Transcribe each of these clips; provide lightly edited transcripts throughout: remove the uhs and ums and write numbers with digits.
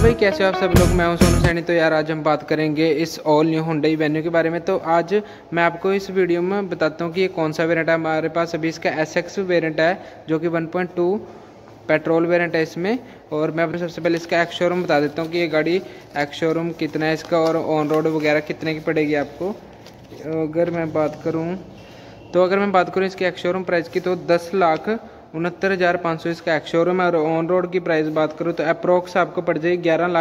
भाई कैसे हो आप सब लोग। मैं हूं सोनू सैनी। तो यार आज हम बात करेंगे इस ऑल न्यू हुंडई वेन्यू के बारे में। तो आज मैं आपको इस वीडियो में बताता हूं कि ये कौन सा वेरिएंट है हमारे पास। अभी इसका SX वेरिएंट है जो कि 1.2 पेट्रोल वेरिएंट है इसमें। और मैं आपको सबसे पहले इसका एक्स शोरूम बता देता हूँ कि ये गाड़ी एक्स शोरूम कितना है इसका और ऑन रोड वगैरह कितने की पड़ेगी आपको। अगर मैं बात करूँ इसके एक्स शोरूम प्राइस की तो 10,69,500 इसका एक्स शोरूम है। और ऑन रोड की प्राइस बात करूँ तो अप्रोक्स आपको पड़ जाएगी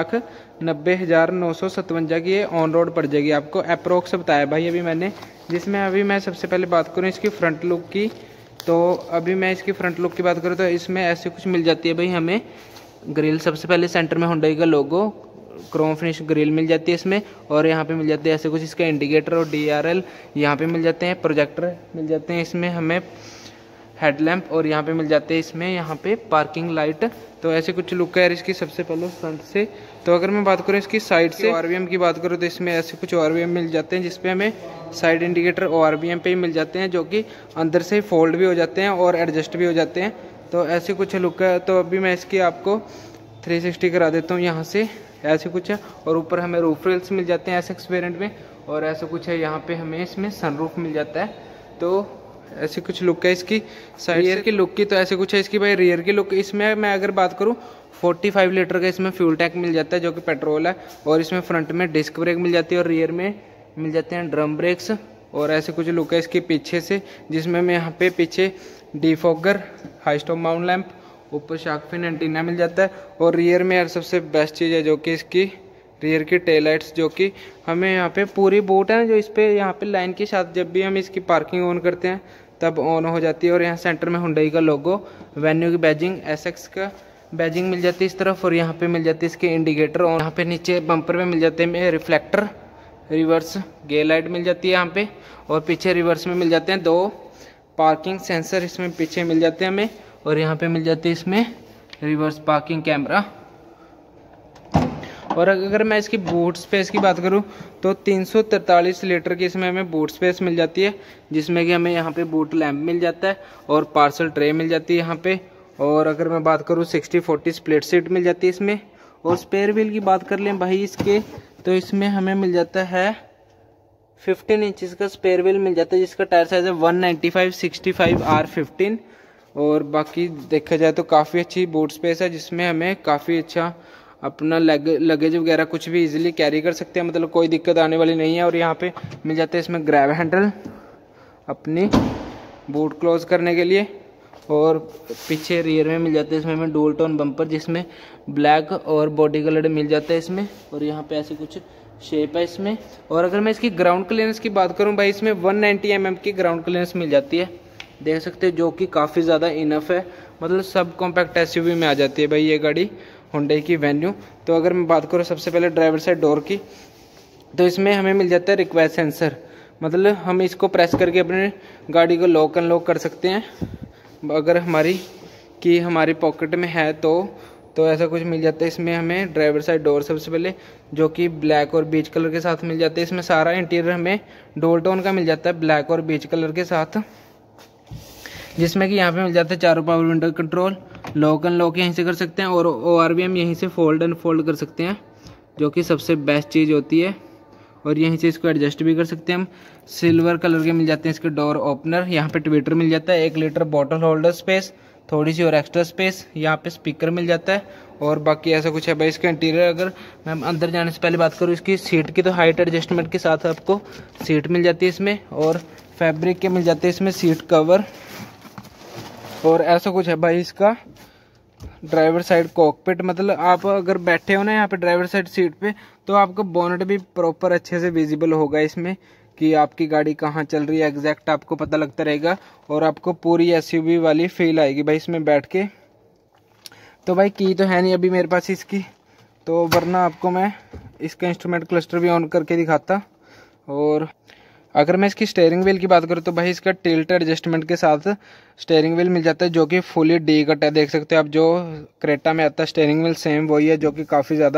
11,90,957 की ये ऑन रोड पड़ जाएगी आपको। अप्रोक्स बताया भाई अभी मैंने। जिसमें अभी मैं सबसे पहले बात करूँ इसकी फ्रंट लुक की। तो अभी मैं इसकी फ्रंट लुक की बात करूँ तो इसमें ऐसे कुछ मिल जाती है भाई हमें। ग्रिल सबसे पहले सेंटर में हुंडई का लोगो क्रोम फिनिश ग्रिल मिल जाती है इसमें। और यहाँ पे मिल जाते हैं ऐसे कुछ इसका इंडिकेटर और DRL यहाँ पे मिल जाते हैं। प्रोजेक्टर मिल जाते हैं इसमें हमें, हेडलैम्प, और यहाँ पे मिल जाते हैं इसमें यहाँ पे पार्किंग लाइट। तो ऐसे कुछ लुक है इसकी सबसे पहले फ्रंट से। तो अगर मैं बात करूँ इसकी साइड से ORVM की बात करूँ तो इसमें ऐसे कुछ ORVM मिल जाते हैं जिसपे हमें साइड इंडिकेटर ORVM पे ही मिल जाते हैं, जो कि अंदर से फोल्ड भी हो जाते हैं और एडजस्ट भी हो जाते हैं। तो ऐसे कुछ लुक है। तो अभी मैं इसकी आपको 360 करा देता हूँ यहाँ से। ऐसे कुछ है। और ऊपर हमें रूफ रेल्स मिल जाते हैं SX वेरिएंट में। और ऐसा कुछ है यहाँ पे हमें इसमें सनरूफ मिल जाता है। तो ऐसी कुछ लुक है इसकी साइड रियर की लुक की। तो ऐसे कुछ है इसकी भाई रियर की लुक। इसमें मैं अगर बात करूँ 45 लीटर का इसमें फ्यूल टैंक मिल जाता है जो कि पेट्रोल है। और इसमें फ्रंट में डिस्क ब्रेक मिल जाती है और रियर में मिल जाते हैं ड्रम ब्रेक्स। और ऐसे कुछ लुक है इसकी पीछे से, जिसमें मैं यहाँ पे पीछे defogger, high stop mount lamp, ऊपर शार्क फिन एंटीना मिल जाता है। और रियर में यार सबसे बेस्ट चीज़ है जो कि इसकी रियर की टेल लाइट्स, जो कि हमें यहाँ पे पूरी बूट है जो इस पे यहाँ पे लाइन के साथ जब भी हम इसकी पार्किंग ऑन करते हैं तब ऑन हो जाती है। और यहाँ सेंटर में हुंडई का लोगो, वेन्यू की बैजिंग, SX का बैजिंग मिल जाती है इस तरफ। और यहाँ पे मिल जाती है इसके इंडिकेटर। और यहाँ पे नीचे बम्पर में मिल जाते हैं रिफ्लेक्टर, रिवर्स गेयर लाइट मिल जाती है यहाँ पे। और पीछे रिवर्स में मिल जाते हैं 2 पार्किंग सेंसर इसमें पीछे मिल जाते हैं हमें। और यहाँ पे मिल जाती है इसमें रिवर्स पार्किंग कैमरा। और अगर मैं इसकी बूट स्पेस की बात करूं तो 343 लीटर की इसमें हमें बूट स्पेस मिल जाती है, जिसमें कि हमें यहाँ पे बूट लैंप मिल जाता है और पार्सल ट्रे मिल जाती है यहाँ पे। और अगर मैं बात करूँ 60/40 स्प्लिट सीट मिल जाती है इसमें। और स्पेयर व्हील की बात कर लें भाई इसके, तो इसमें हमें मिल जाता है 15 इंचज़ का स्पेयर व्हील मिल जाता है, जिसका टायर साइज है 195/65 R15। और बाकी देखा जाए तो काफ़ी अच्छी बूट स्पेस है, जिसमें हमें काफ़ी अच्छा अपना लगेज वगैरह कुछ भी इजीली कैरी कर सकते हैं, मतलब कोई दिक्कत आने वाली नहीं है। और यहाँ पे मिल जाते हैं इसमें ग्रैब हैंडल अपनी बूट क्लोज करने के लिए। और पीछे रियर में मिल जाते हैं इसमें हमें डुअल टोन बम्पर, जिसमें ब्लैक और बॉडी कलर मिल जाता है इसमें। और यहाँ पे ऐसे कुछ शेप है इसमें। और अगर मैं इसकी ग्राउंड क्लियरेंस की बात करूँ भाई, इसमें 190 mm की ग्राउंड क्लियरेंस मिल जाती है, देख सकते हैं, जो कि काफ़ी ज़्यादा इनफ है। मतलब सब कॉम्पैक्ट SUV में आ जाती है भाई ये गाड़ी हुंडई की वेन्यू। तो अगर मैं बात करूँ सबसे पहले ड्राइवर साइड डोर की, तो इसमें हमें मिल जाता है रिक्वेस्ट सेंसर। मतलब हम इसको प्रेस करके अपने गाड़ी को लॉक अनलॉक कर सकते हैं अगर हमारी पॉकेट में है तो ऐसा कुछ मिल जाता है इसमें हमें ड्राइवर साइड डोर सबसे पहले, जो कि ब्लैक और बीच कलर के साथ मिल जाते हैं। इसमें सारा इंटीरियर हमें डुअल टोन का मिल जाता है ब्लैक और बीच कलर के साथ, जिसमें कि यहाँ पे मिल जाता है चारों power window control, lock unlock यहीं से कर सकते हैं। और ORVM यहीं से फोल्ड अनफोल्ड कर सकते हैं, जो कि सबसे बेस्ट चीज़ होती है। और यहीं से इसको एडजस्ट भी कर सकते हैं हम। सिल्वर कलर के मिल जाते हैं इसके डोर ओपनर। यहाँ पे ट्विटर मिल जाता है, 1 लीटर बॉटल होल्डर स्पेस, थोड़ी सी और एक्स्ट्रा स्पेस। यहाँ पे स्पीकर मिल जाता है। और बाकी ऐसा कुछ है भाई इसका इंटीरियर। अगर मैं अंदर जाने से पहले बात करूँ इसकी सीट की, तो हाइट एडजस्टमेंट के साथ आपको सीट मिल जाती है इसमें। और फैब्रिक के मिल जाते हैं इसमें सीट कवर। और ऐसा कुछ है भाई इसका ड्राइवर साइड कॉकपिट। मतलब आप अगर बैठे हो ना यहाँ पे ड्राइवर साइड सीट पे, तो आपका बोनट भी प्रॉपर अच्छे से विजिबल होगा इसमें, कि आपकी गाड़ी कहाँ चल रही है एग्जैक्ट आपको पता लगता रहेगा। और आपको पूरी SUV वाली फील आएगी भाई इसमें बैठ के। तो भाई की तो है नहीं अभी मेरे पास इसकी, तो वरना आपको मैं इसका इंस्ट्रूमेंट क्लस्टर भी ऑन करके दिखाता। और अगर मैं इसकी स्टीयरिंग व्हील की बात करूँ तो भाई इसका टिल्ट एडजस्टमेंट के साथ स्टीयरिंग व्हील मिल जाता है, जो कि फुली डी कट है। देख सकते हो आप, जो क्रेटा में आता है स्टीयरिंग व्हील सेम वही है, जो कि काफ़ी ज़्यादा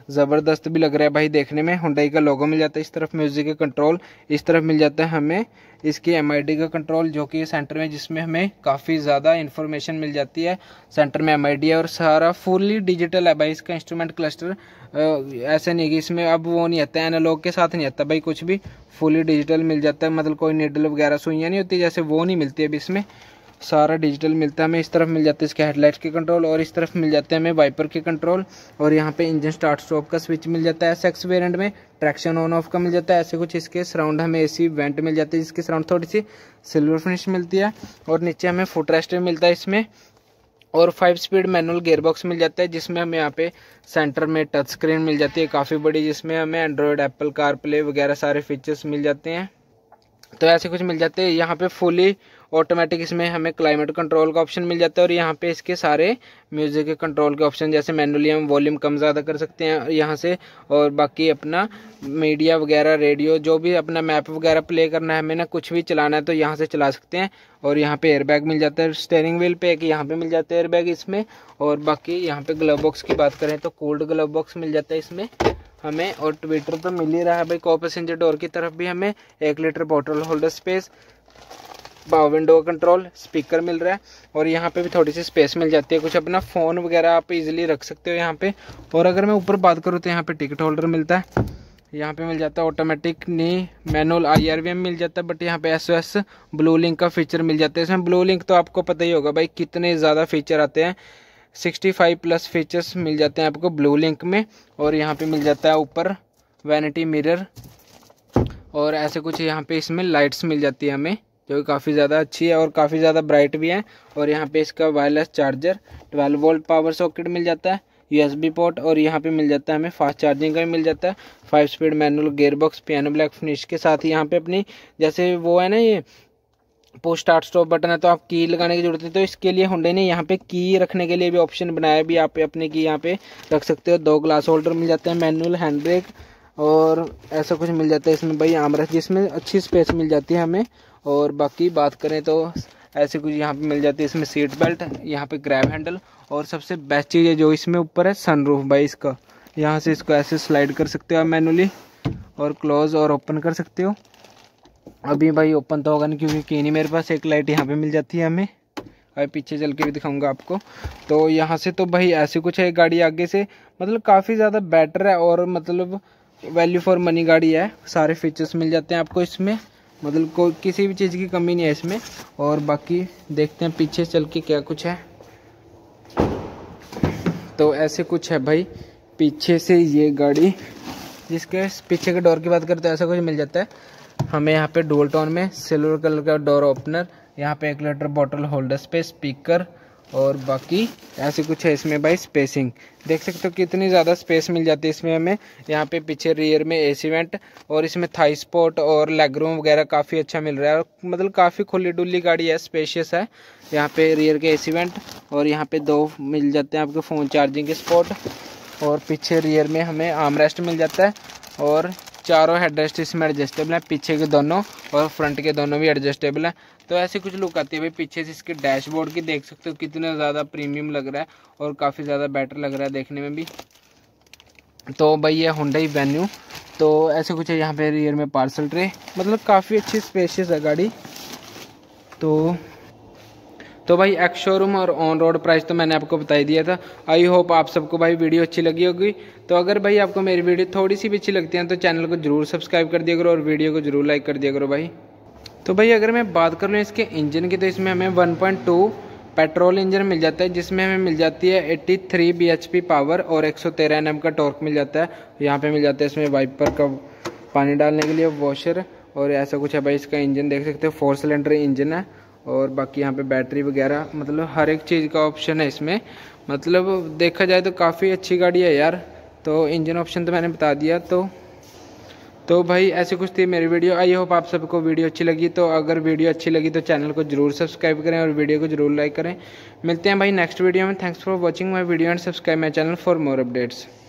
ज़बरदस्त भी लग रहा है भाई देखने में। हुंडई का लोगो मिल जाता है, इस तरफ म्यूज़िक का कंट्रोल, इस तरफ मिल जाता है हमें इसकी MID का कंट्रोल जो कि सेंटर में, जिसमें हमें काफ़ी ज़्यादा इन्फॉर्मेशन मिल जाती है। सेंटर में MID है और सारा फुली डिजिटल है भाई इसका इंस्ट्रूमेंट क्लस्टर। ऐसा नहीं कि इसमें अब वो नहीं आता है, एनालॉग के साथ नहीं आता भाई कुछ भी, फुली डिजिटल मिल जाता है। मतलब कोई नीडल वगैरह सुइयाँ नहीं होती जैसे, वो नहीं मिलती अभी इसमें, सारा डिजिटल मिलता है हमें। इस तरफ मिल जाते हैं इसके हेडलाइट्स के कंट्रोल और इस तरफ मिल जाते हैं हमें वाइपर के कंट्रोल। और यहाँ पे इंजन स्टार्ट स्टॉप का स्विच मिल जाता है। SX वेरिएंट में ट्रैक्शन ऑन ऑफ का मिल जाता है। ऐसे कुछ इसके सराउंड हमें AC वेंट मिल जाती है जिसके सराउंड थोड़ी सी सिल्वर फिनिश मिलती है। और नीचे हमें फुट रेस्ट मिलता है इसमें। और 5 स्पीड मैनुअल गियरबॉक्स मिल जाता है जिसमें हमें यहाँ पे सेंटर में टच स्क्रीन मिल जाती है काफ़ी बड़ी, जिसमें हमें एंड्रॉयड, एप्पल कारप्ले वगैरह सारे फीचर्स मिल जाते हैं। तो ऐसे कुछ मिल जाते हैं। यहाँ पे फुली ऑटोमेटिक इसमें हमें क्लाइमेट कंट्रोल का ऑप्शन मिल जाता है। और यहाँ पे इसके सारे म्यूज़िक के कंट्रोल के ऑप्शन, जैसे मैनुअली हम वॉल्यूम कम ज़्यादा कर सकते हैं यहाँ से, और बाकी अपना मीडिया वगैरह, रेडियो, जो भी अपना मैप वगैरह प्ले करना है हमें ना, कुछ भी चलाना है तो यहाँ से चला सकते हैं। और यहाँ पे एयरबैग मिल जाता है स्टीयरिंग व्हील पे, एक यहाँ पे मिल जाता है एयरबैग इसमें। और बाकी यहाँ पे ग्लव बॉक्स की बात करें तो कोल्ड ग्लव बॉक्स मिल जाता है इसमें हमें। और ट्विटर तो मिल ही रहा है भाई। को पैसेंजर डोर की तरफ भी हमें 1 litre bottle holder space, power window control, speaker मिल रहा है। और यहाँ पे भी थोड़ी सी स्पेस मिल जाती है, कुछ अपना फ़ोन वगैरह आप इजीली रख सकते हो यहाँ पे। और अगर मैं ऊपर बात करूँ तो यहाँ पे टिकट होल्डर मिलता है। यहाँ पे मिल जाता है ऑटोमेटिक नी मैनुअल IRVM मिल जाता है। बट यहाँ पे SOS ब्लू लिंक का फीचर मिल जाता है इसमें। ब्लू लिंक तो आपको पता ही होगा भाई कितने ज़्यादा फीचर आते हैं, 65+ फीचर्स मिल जाते हैं आपको ब्लू लिंक में। और यहाँ पे मिल जाता है ऊपर वैनिटी मिरर और ऐसे कुछ यहाँ पे इसमें लाइट्स मिल जाती है हमें, जो कि काफ़ी ज़्यादा अच्छी है और काफ़ी ज़्यादा ब्राइट भी है। और यहाँ पे इसका wireless charger, 12 volt power socket मिल जाता है, USB पोर्ट। और यहाँ पे मिल जाता है हमें फास्ट चार्जिंग का भी मिल जाता है। 5 speed manual gearbox, piano black finish के साथ ही यहाँ पे अपनी, जैसे वो है ना ये पुश स्टार्ट स्टॉप बटन है तो आप की लगाने की जरूरत नहीं, तो इसके लिए हुंडई ने यहाँ पे की रखने के लिए भी ऑप्शन बनाया भी, आप अपने की यहाँ पे रख सकते हो। 2 ग्लास होल्डर मिल जाते हैं, मैनुअल हैंड ब्रेक और ऐसा कुछ मिल जाता है इसमें भाई आर्मरेस्ट, जिसमें अच्छी स्पेस मिल जाती है हमें। और बाकी बात करें तो ऐसे कुछ यहाँ पे मिल जाती है इसमें सीट बेल्ट, यहाँ पे ग्रैब हैंडल। और सबसे बेस्ट चीज़ है जो इसमें ऊपर है सनरूफ भाई इसका, यहाँ से इसको ऐसे स्लाइड कर सकते हो आप मैनुअली और क्लोज और ओपन कर सकते हो। अभी भाई ओपन तो होगा नहीं क्योंकि की नहीं मेरे पास। एक लाइट यहाँ पे मिल जाती है हमें, अभी पीछे चल के भी दिखाऊंगा आपको। तो यहाँ से तो भाई ऐसे कुछ है गाड़ी आगे से, मतलब काफ़ी ज़्यादा बेटर है और मतलब वैल्यू फॉर मनी गाड़ी है। सारे फीचर्स मिल जाते हैं आपको इसमें, मतलब कोई किसी भी चीज़ की कमी नहीं है इसमें। और बाकी देखते हैं पीछे चल के क्या कुछ है। तो ऐसे कुछ है भाई पीछे से ये गाड़ी, जिसके पीछे के डोर की बात करते हैं ऐसा कुछ मिल जाता है हमें यहाँ पे डुअल टोन में, सिल्वर कलर का डोर ओपनर, यहाँ पे 1 litre bottle holder space, speaker. और बाकी ऐसे कुछ है इसमें भाई स्पेसिंग, देख सकते हो कितनी ज़्यादा स्पेस मिल जाती है इसमें हमें। यहाँ पे पीछे रियर में AC वेंट और इसमें थाई स्पॉट और लेग रूम वगैरह काफ़ी अच्छा मिल रहा है। मतलब काफ़ी खुली डुली गाड़ी है, स्पेशियस है। यहाँ पे रियर के AC वेंट और यहाँ पे 2 मिल जाते हैं आपके फ़ोन चार्जिंग के स्पॉट। और पीछे रियर में हमें आर्मरेस्ट मिल जाता है और चारों हेडरेस्ट इसमें एडजस्टेबल है, पीछे के दोनों और फ्रंट के दोनों भी एडजस्टेबल है। तो ऐसी कुछ लुक आती है भाई पीछे से इसके डैशबोर्ड की, देख सकते हो कितना ज़्यादा प्रीमियम लग रहा है और काफ़ी ज़्यादा बेटर लग रहा है देखने में भी। तो भाई ये हुंडई वेन्यू, तो ऐसे कुछ है। यहाँ पे रियर में पार्सल ट्रे, मतलब काफ़ी अच्छी स्पेशियस है गाड़ी। तो भाई एक्स शोरूम और ऑन रोड प्राइस तो मैंने आपको बता ही दिया था। आई होप आप सबको भाई वीडियो अच्छी लगी होगी। तो अगर भाई आपको मेरी वीडियो थोड़ी सी भी अच्छी लगती है तो चैनल को जरूर सब्सक्राइब कर दिया करो और वीडियो को जरूर लाइक कर दिया करो भाई। तो भाई अगर मैं बात कर लूँ इसके इंजन की, तो इसमें हमें 1.2 पेट्रोल इंजन मिल जाता है, जिसमें हमें मिल जाती है 83 bhp पावर और 113 Nm का टॉर्क मिल जाता है। यहाँ पे मिल जाता है इसमें वाइपर का पानी डालने के लिए वॉशर और ऐसा कुछ है भाई। इसका इंजन देख सकते हो 4 सिलेंडर इंजन है और बाकी यहाँ पे बैटरी वगैरह, मतलब हर एक चीज़ का ऑप्शन है इसमें। मतलब देखा जाए तो काफ़ी अच्छी गाड़ी है यार। तो इंजन ऑप्शन तो मैंने बता दिया। तो भाई ऐसे कुछ थी मेरी वीडियो। आई होप आप सबको वीडियो अच्छी लगी। तो अगर वीडियो अच्छी लगी तो चैनल को जरूर सब्सक्राइब करें और वीडियो को जरूर लाइक करें। मिलते हैं भाई नेक्स्ट वीडियो में। Thanks for watching my video and subscribe my channel for more updates.